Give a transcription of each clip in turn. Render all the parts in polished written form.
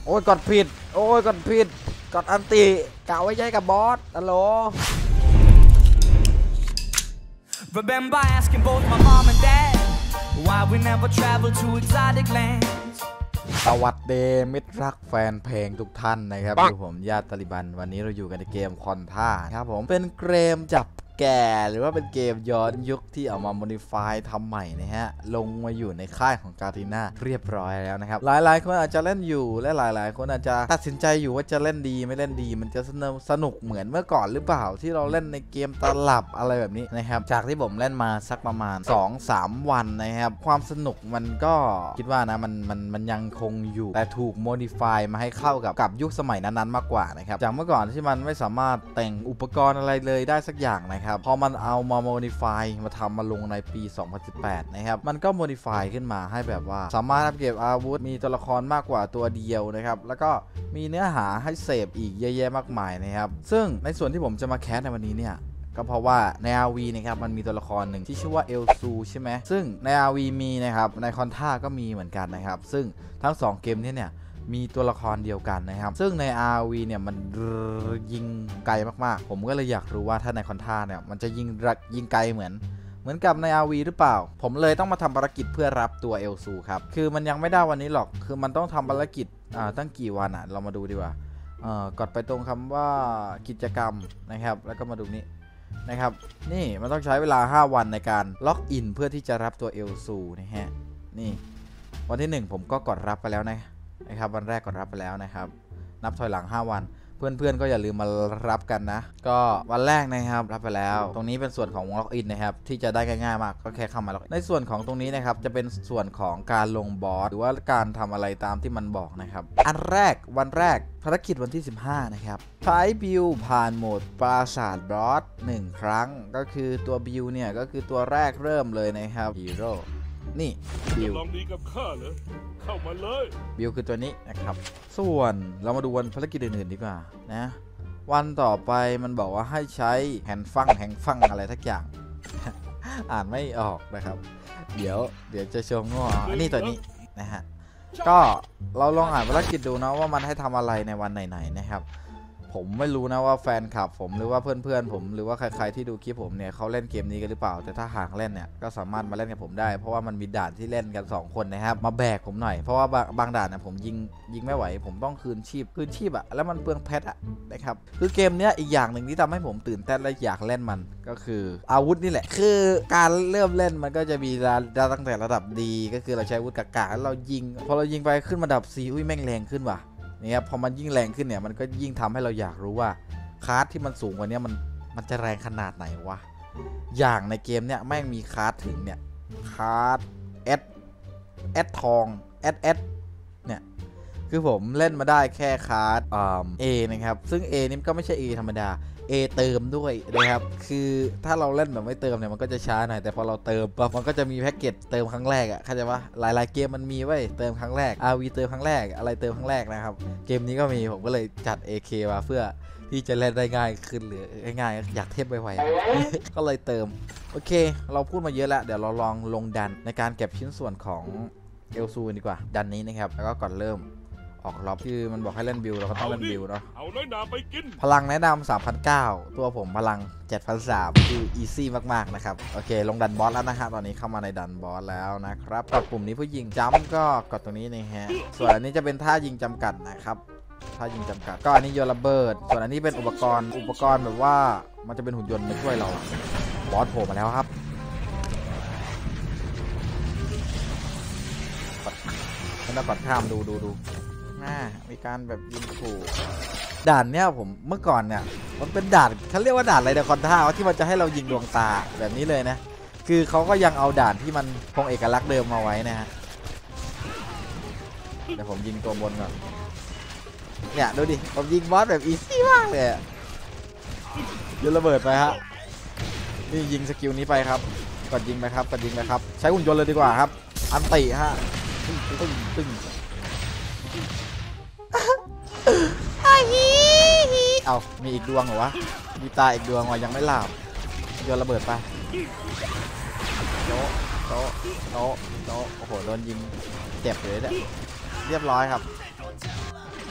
อ้ยกดผิดโอ้ยกดผิดกดอันติกะไว้ใช้กับบอสฮัลโหล Remember asking both my mom and dad why we never travel to exotic lands สวัสดีมิตรรักแฟนเพลงทุกท่านนะครับอยู่ผมญาติตาลิบันวันนี้เราอยู่กันในเกมคอนท่าครับผมเป็นเกมจับแก่หรือว่าเป็นเกมย้อนยุคที่เอามาโมดิฟายทำใหม่นะฮะลงมาอยู่ในค่ายของกาติน่าเรียบร้อยแล้วนะครับหลายๆคนอาจจะเล่นอยู่และหลายๆคนอาจจะตัดสินใจอยู่ว่าจะเล่นดีไม่เล่นดีมันจะสนุกเหมือนเมื่อก่อนหรือเปล่าที่เราเล่นในเกมตลับอะไรแบบนี้นะครับจากที่ผมเล่นมาสักประมาณ 2-3 วันนะครับความสนุกมันก็คิดว่านะมันยังคงอยู่แต่ถูกโมดิฟายมาให้เข้ากับยุคสมัยนั้นๆมากกว่านะครับจากเมื่อก่อนที่มันไม่สามารถแต่งอุปกรณ์อะไรเลยได้สักอย่างนะครับพอมันเอามาโมดิฟายมาทำมาลงในปี 2018 นะครับมันก็โมดิฟายขึ้นมาให้แบบว่าสามารถอัปเกรดอาวุธมีตัวละครมากกว่าตัวเดียวนะครับแล้วก็มีเนื้อหาให้เสพอีกเยอะแยะมากมายนะครับซึ่งในส่วนที่ผมจะมาแคสในวันนี้เนี่ยก็เพราะว่าใน RV นะครับมันมีตัวละครหนึ่งที่ชื่อว่าเอลซูใช่ไหมซึ่งใน RV มีนะครับในคอนท่าก็มีเหมือนกันนะครับซึ่งทั้ง2เกมนี้เนี่ยมีตัวละครเดียวกันนะครับซึ่งใน RV เนี่ยมันยิงไกลมากๆผมก็เลยอยากรู้ว่าถ้าในคอนท่าเนี่ยมันจะยิงไกลเหมือนกับใน RV หรือเปล่าผมเลยต้องมาทำภารกิจเพื่อรับตัวเอลซูครับคือมันยังไม่ได้วันนี้หรอกคือมันต้องทำภารกิจตั้งกี่วันเรามาดูดีกว่ากดไปตรงคำว่ากิจกรรมนะครับแล้วก็มาดูนี้นะครับนี่มันต้องใช้เวลา5วันในการล็อกอินเพื่อที่จะรับตัวเอลซูนะฮะนี่วันที่1ผมก็กดรับไปแล้วนะครับวันแรกกดรับไปแล้วนะครับนับถอยหลัง5วันเพื่อนๆก็อย่าลืมมารับกันนะก็วันแรกนะครับรับไปแล้วตรงนี้เป็นส่วนของล็อกอินนะครับที่จะได้ง่ายๆมากก็แค่เข้ามาล็อกในส่วนของตรงนี้นะครับจะเป็นส่วนของการลงบอสหรือว่าการทำอะไรตามที่มันบอกนะครับอันแรกวันแรกภารกิจวันที่15นะครับใช้บิวผ่านโหมดปราสาทบอส1ครั้งก็คือตัวบิวเนี่ยก็คือตัวแรกเริ่มเลยนะครับฮีโร่นี่บิวลองดีกับข้าเหรอเข้ามาเลยบิวคือตัวนี้นะครับส่วนเรามาดูวันภารกิจอื่นๆดีกว่านะวันต่อไปมันบอกว่าให้ใช้แฮนฟังอะไรทักอย่าง อ่านไม่ออกนะครับเดี๋ยวจะชมง้ออันนี้ตัวนี้นะฮะก็เราลองอ่านภารกิจดูนะว่ามันให้ทำอะไรในวันไหนๆนะครับผมไม่รู้นะว่าแฟนคลับผมหรือว่าเพื่อนๆผมหรือว่าใครๆที่ดูคลิปผมเนี่ยเขาเล่นเกมนี้กันหรือเปล่าแต่ถ้าหากเล่นเนี่ยก็สามารถมาเล่นกับผมได้เพราะว่ามันมีด่านที่เล่นกัน2คนนะครับมาแบกผมหน่อยเพราะว่าบางด่านเนี่ยผมยิงไม่ไหวผมต้องคืนชีพอะแล้วมันเปลืองเพชรอะนะครับคือเกมเนี้ยอีกอย่างหนึ่งที่ทำให้ผมตื่นเต้นและอยากเล่นมันก็คืออาวุธนี่แหละคือการเริ่มเล่นมันก็จะมีตั้งแต่ระดับดีก็คือเราใช้อาวุธกากๆแล้วเรายิงพอเรายิงไปขึ้นมาดับ4อุ้ยแม่งแรงขึ้นว่ะนี่ครับพอมันยิ่งแรงขึ้นเนี่ยมันก็ยิ่งทำให้เราอยากรู้ว่าคาร์ดที่มันสูงกว่านี้มันจะแรงขนาดไหนวะอย่างในเกมเนี่ยแม่งมีคาร์ดถึงเนี่ยคาร์ดเอสทองเอสเนี่ยคือผมเล่นมาได้แค่คาร์ดAนะครับซึ่ง A นี่ก็ไม่ใช่ A ธรรมดา A เติมด้วยนะครับคือถ้าเราเล่นแบบไม่เติมเนี่ยมันก็จะช้าหน่อยแต่พอเราเติมปั๊บมันก็จะมีแพ็กเกจเติมครั้งแรกเข้าใจปะหลายๆเกมมันมีไว้เติมครั้งแรก RV เติมครั้งแรกอะไรเติมครั้งแรกนะครับเกมนี้ก็มีผมก็เลยจัด AK มาเพื่อที่จะเล่นได้ง่ายขึ้นหรือง่ายๆอยากเทพไวๆ ก็เลยเติมโอเคเราพูดมาเยอะแล้วเดี๋ยวเราลองลงดันในการเก็บชิ้นส่วนของเอลซูดีกว่าดันนี้นะครับแล้วก็ก่อนเริ่มออกล็อบคือมันบอกให้เล่นบิวเราก็ต้องเล่นบิวเนาะเอาน้อยหนาไปกินพลังแนะนำ 3,900 ตัวผมพลัง 7,300 คืออีซี่มากๆนะครับโอเคลงดันบอสแล้วนะฮะตอนนี้เข้ามาในดันบอสแล้วนะครับกดปุ่มนี้เพื่อยิงจัมป์ก็กดตรงนี้นะฮะส่วนอันนี้จะเป็นท่ายิงจำกัดนะครับท่ายิงจำกัดก็อันนี้โยนระเบิดส่วนอันนี้เป็นอุปกรณ์แบบว่ามันจะเป็นหุ่นยนต์มาช่วยเราบอสโผล่มาแล้วครับมันจะกดข้ามดูมีการแบบยิงถูกด่านเนี้ยผมเมื่อก่อนเนี่ยมันเป็นด่านเขาเรียกว่าด่านอะไรเดคอนท่าที่มันจะให้เรายิงดวงตาแบบนี้เลยนะคือเขาก็ยังเอาด่านที่มันคงเอกลักษณ์เดิมมาไว้นะฮะเดี๋ยวผมยิงตัวบนก่อนเนี่ยดูดิผมยิงบอสแบบอีซี่มากเลยโยนระเบิดไปฮะนี่ยิงสกิลนี้ไปครับกดยิงไปครับใช้หุ่นยนต์เลยดีกว่าครับอันติฮะตึ้งเอามีอีกดวงเหรอวะมีตาอีกดวงวะยังไม่หลับโยนระเบิดไปโต๊ะโอ้โหโดนยิงเจ็บเลยเนี่ยเรียบร้อยครับ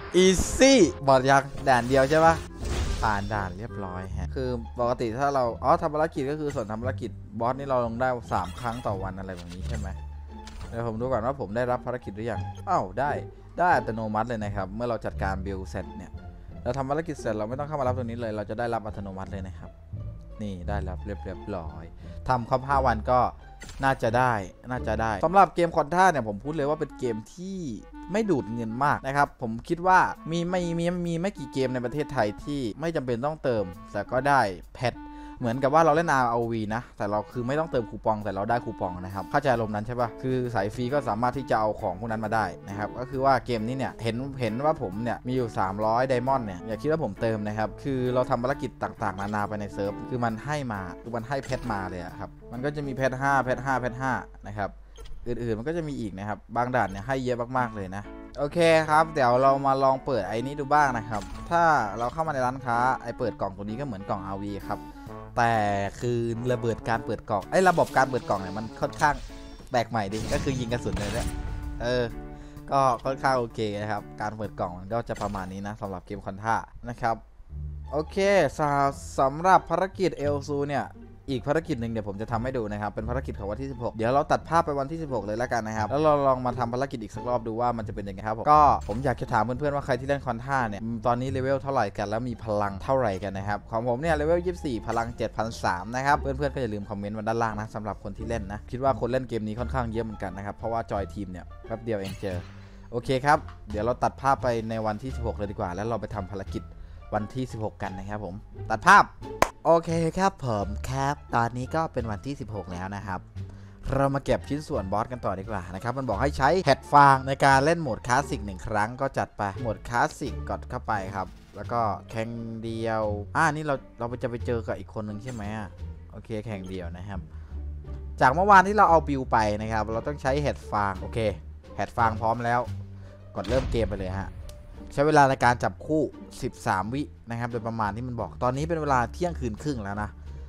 อีซี่บอกยังด่านเดียวใช่ปะผ่านด่านเรียบร้อยฮะคือปกติถ้าเราทำภารกิจก็คือส่วนทำภารกิจบอสนี่เราลงได้3 ครั้งต่อวันอะไรแบบนี้ใช่ไหมเดี๋ยวผมดูก่อนว่าผมได้รับภารกิจหรือยังได้อัตโนมัติเลยนะครับเมื่อเราจัดการบิลเสร็จเนี่ยเราทำภารกิจเสร็จเราไม่ต้องเข้ามารับตรงนี้เลยเราจะได้รับอัตโนมัติเลยนะครับนี่ได้รับเรียบร้อยทำครบ5 วันก็น่าจะได้สำหรับเกมคอนท่าเนี่ยผมพูดเลยว่าเป็นเกมที่ไม่ดูดเงินมากนะครับผมคิดว่ามีไม่กี่เกมในประเทศไทยที่ไม่จำเป็นต้องเติมแต่ก็ได้แพทเหมือนกับว่าเราเล่น ROV นะแต่เราคือไม่ต้องเติมคูปองแต่เราได้คูปองนะครับเข้าใจอารมณ์นั้นใช่ปะคือสายฟรีก็สามารถที่จะเอาของพวกนั้นมาได้นะครับก็คือว่าเกมนี้เนี่ยเห็นว่าผมเนี่ยมีอยู่300ไดมอนด์เนี่ยอย่าคิดว่าผมเติมนะครับคือเราทำภารกิจต่างๆนานาไปในเซิร์ฟคือมันให้มาคือมันให้เพชรมาเลยครับมันก็จะมีเพชร5นะครับอื่นๆมันก็จะมีอีกนะครับบางด่านเนี่ยให้เยอะมากๆเลยนะโอเคครับเดี๋ยวเรามาลองเปิดไอ้นี้ดูบ้างนะครับถ้าเราเข้ามาในร้านค้าไอ้เปิดกล่องตัวนี้ก็เหมือนกล่อง RV ครับแต่คือระบบการเปิดกล่องระบบการเปิดกล่องเนี่ยมันค่อนข้างแปลกใหม่ดิก็คือยิงกระสุนเลยเนี่ยก็ค่อนข้างโอเคนะครับการเปิดกล่องมันก็จะประมาณนี้นะสำหรับเกมคอนท่านะครับโอเคสำหรับภารกิจเอลซูเนี่ยอีกภารกิจหนึ่งเดี๋ยวผมจะทำให้ดูนะครับเป็นภารกิจของวันที่16เดี๋ยวเราตัดภาพไปวันที่16เลยแล้วกันนะครับแล้วเราลองมาทำภารกิจอีกสักรอบดูว่ามันจะเป็นยังไงครับผมอยากจะถามเพื่อนๆว่าใครที่เล่นคอนท่าเนี่ยตอนนี้เลเวลเท่าไหร่กันแล้วมีพลังเท่าไหร่กันนะครับของผมเนี่ยเลเวล24พลัง 7,300 นะครับเพื่อนๆก็อย่าลืมคอมเมนต์มาด้านล่างนะสำหรับคนที่เล่นนะคิดว่าคนเล่นเกมนี้ค่อนข้างเยอะเหมือนกันนะครับเพราะว่าจอยทีมเนี่ยแป๊บเดียวเองเจอโอเคครับเดี๋ยวเราตัดภาพไปในวันที่16เลยดีกว่าแล้วเราไปทำภารกิจวันที่16กันนะครับผมตัดภาพโอเคครับผมครับตอนนี้ก็เป็นวันที่16แล้วนะครับเรามาเก็บชิ้นส่วนบอสกันต่อดีกว่านะครับมันบอกให้ใช้แฮดฟางในการเล่นโหมดคลาสสิก1 ครั้งก็จัดไปโหมดคลาสสิกกดเข้าไปครับแล้วก็แข่งเดียวนี่เราจะไปเจอกับอีกคนหนึ่งใช่ไหมโอเคแข่งเดียวนะครับจากเมื่อวานที่เราเอาบิวไปนะครับเราต้องใช้แฮดฟางโอเคแฮดฟางพร้อมแล้วกดเริ่มเกมไปเลยฮะใช้เวลาในการจับคู่13 วินะครับโดยประมาณที่มันบอกตอนนี้เป็นเวลาเที่ยงคืนครึ่งแล้วนะ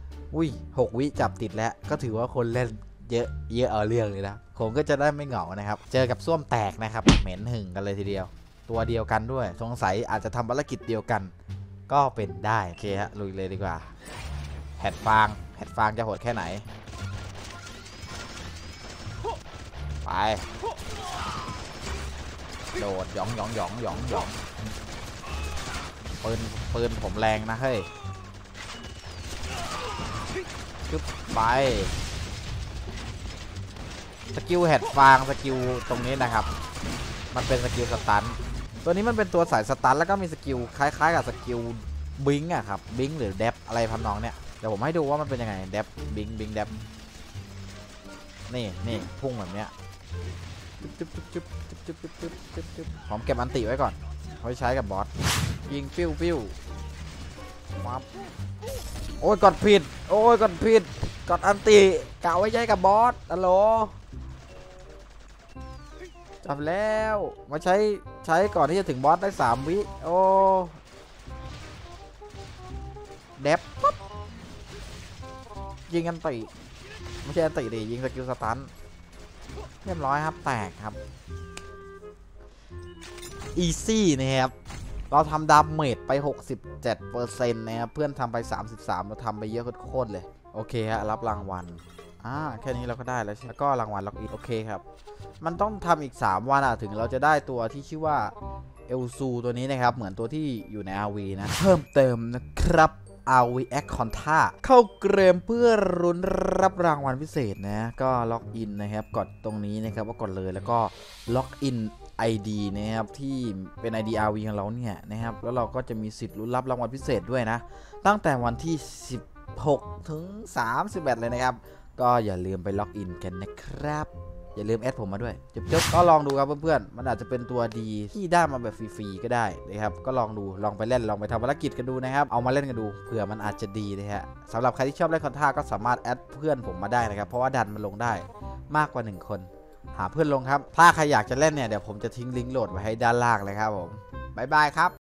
6 วิจับติดแล้วก็ถือว่าคนเล่นเยอะเอาเรื่องเลยนะผมก็จะได้ไม่เหงานะครับเจอกับส้วมแตกนะครับเหม็นหึ่งกันเลยทีเดียวตัวเดียวกันด้วยสงสัยอาจจะทำภารกิจเดียวกันก็เป็นได้โอเคฮะลุยเลยดีกว่าแฮดฟางจะโหดแค่ไหนไปโดดหยองปืนผมแรงนะเฮ้ยคึบไปสกิลแฮดฟางสกิลตรงนี้นะครับมันเป็นสกิลสตันตัวนี้มันเป็นตัวสายสตันแล้วก็มีสกิลคล้ายๆกับสกิลบิงอะครับบิงหรือเดฟอะไรทำนองเนี้ยเดี๋ยวผมให้ดูว่ามันเป็นยังไงเดฟบิงเดฟนี่พุ่งแบบเนี้ยผมเก็บอันติไว้ก่อนไว้ใช้กับบอสยิงปิ้วปั๊บโอ้ยกดผิดกดอันติกะไว้ใช้กับบอสฮัลโหลจับแล้วมาใช้ก่อนที่จะถึงบอสได้3 วิโอ้เดฟปั๊บยิงอันติไม่ใช่อันติดิยิงสกิลสตันเรียบร้อยครับแตกครับอีซี่นะครับเราทำดาเมจไป 67% นะครับเพื่อนทำไป33เราทำไปเยอะโคตรเลยโอเคฮะรับรางวัลแค่นี้เราก็ได้แล้วใช่ไหมก็รางวัลล็อกอินโอเคครับมันต้องทำอีก3 วันถึงเราจะได้ตัวที่ชื่อว่าเอลซูตัวนี้นะครับเหมือนตัวที่อยู่ใน RV นะเพิ่มเติมนะครับRV X Conta เข้าเกมเพื่อรุ้นรับรางวัลพิเศษนะก็ล็อกอินนะครับกดตรงนี้นะครับว่ากดเลยแล้วก็ล็อกอิน ID นะครับที่เป็น ID RV ของเราเนี่ยนะครับแล้วเราก็จะมีสิทธิ์ลุ้นรับรางวัลพิเศษด้วยนะตั้งแต่วันที่16 ถึง 31เลยนะครับก็อย่าลืมไปล็อกอินกันนะครับอย่าลืมแอดผมมาด้วยจบก็ลองดูครับเพื่อนๆมันอาจจะเป็นตัวดีที่ได้มาแบบฟรีๆก็ได้นะครับก็ลองดูลองไปเล่นลองไปทำภารกิจกันดูนะครับเอามาเล่นกันดูเผื่อมันอาจจะดีนะฮะสำหรับใครที่ชอบเล่นคอนท่าก็สามารถแอดเพื่อนผมมาได้นะครับเพราะว่าดันมันลงได้มากกว่า1 คนหาเพื่อนลงครับถ้าใครอยากจะเล่นเนี่ยเดี๋ยวผมจะทิ้งลิงก์โหลดไว้ให้ด้านล่างเลยครับผมบ๊ายบายครับ